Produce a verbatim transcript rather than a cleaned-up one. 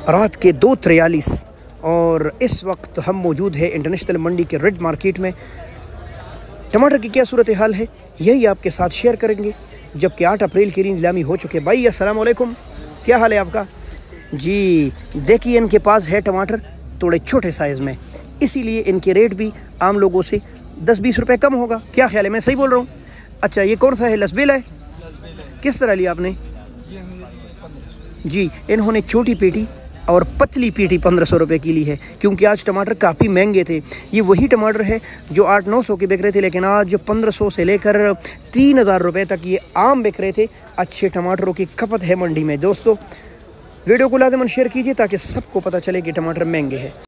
रात के दो तिरयालीस और इस वक्त हम मौजूद है इंटरनेशनल मंडी के रेड मार्केट में। टमाटर की क्या सूरत हाल है यही आपके साथ शेयर करेंगे, जबकि आठ अप्रैल की नीलामी हो चुके। भाई अस्सलाम वालेकुम, क्या हाल है आपका? जी देखिए, इनके पास है टमाटर थोड़े छोटे साइज़ में, इसीलिए इनके रेट भी आम लोगों से दस बीस रुपए कम होगा। क्या ख्याल है, मैं सही बोल रहा हूँ? अच्छा, ये कौन सा है? लसबेल है। किस तरह लिया आपने? जी इन्होंने छोटी पेटी और पतली पेटी पंद्रह सौ रुपये की ली है, क्योंकि आज टमाटर काफ़ी महंगे थे। ये वही टमाटर है जो आठ नौ सौ के बिक रहे थे, लेकिन आज जो पंद्रह सौ से लेकर तीन हज़ार रुपये तक ये आम बिक रहे थे। अच्छे टमाटरों की खपत है मंडी में। दोस्तों वीडियो को लाज़िमन शेयर कीजिए ताकि सबको पता चले कि टमाटर महंगे हैं।